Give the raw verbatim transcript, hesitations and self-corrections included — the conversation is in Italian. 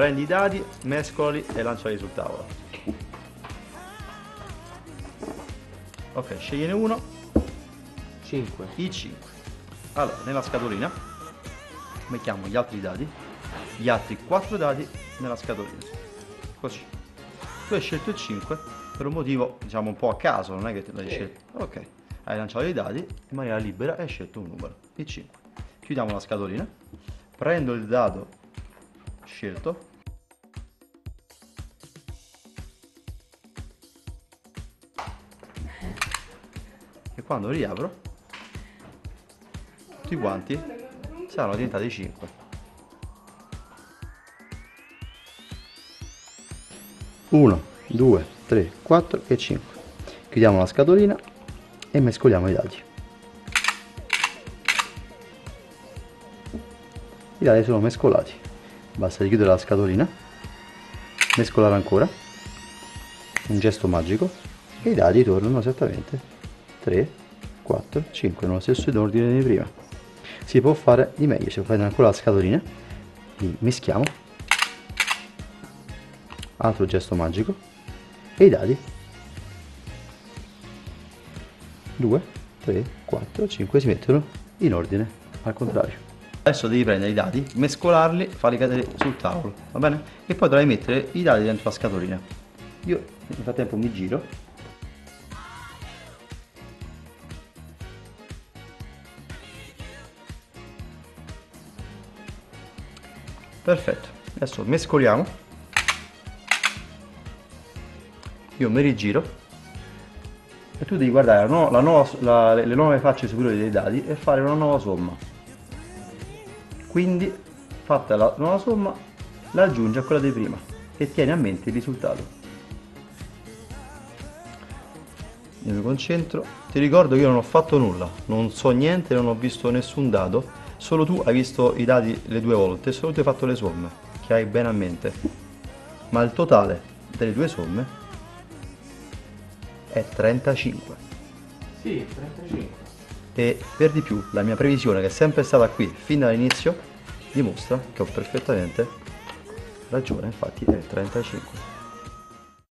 Prendi i dadi, mescolali e lanciali sul tavolo. Ok, scegliene uno. cinque. I cinque. Allora, nella scatolina mettiamo gli altri dadi, gli altri quattro dadi nella scatolina. Così. Tu hai scelto il cinque per un motivo, diciamo, un po' a caso, non è che te l'hai Sì. scelto. Ok. Hai lanciato i dadi in maniera libera e hai scelto un numero, il cinque. Chiudiamo la scatolina. Prendo il dado scelto. E quando riapro, tutti quanti saranno diventati cinque. uno, due, tre, quattro e cinque. Chiudiamo la scatolina e mescoliamo i dadi. I dadi sono mescolati. Basta chiudere la scatolina, mescolare ancora, un gesto magico, e i dadi tornano esattamente tre, quattro, cinque, nello stesso ordine di prima. Si può fare di meglio, se prendere ancora la scatolina, li mischiamo, altro gesto magico, e i dadi due, tre, quattro, cinque si mettono in ordine al contrario. Adesso devi prendere i dadi, mescolarli, farli cadere sul tavolo, va bene? E poi dovrai mettere i dadi dentro la scatolina. Io nel frattempo mi giro. Perfetto, adesso mescoliamo. Io mi rigiro e tu devi guardare la nu la nuova, la, le nuove facce superiori dei dadi e fare una nuova somma. Quindi, fatta la nuova somma, la aggiungi a quella di prima e tieni a mente il risultato. Io mi concentro. Ti ricordo che io non ho fatto nulla, non so niente, non ho visto nessun dado, solo tu hai visto i dadi le due volte, solo tu hai fatto le somme, che hai bene a mente. Ma il totale delle due somme è trentacinque. Sì, trentacinque. E per di più, la mia previsione, che è sempre stata qui fin dall'inizio, dimostra che ho perfettamente ragione, infatti è trentacinque.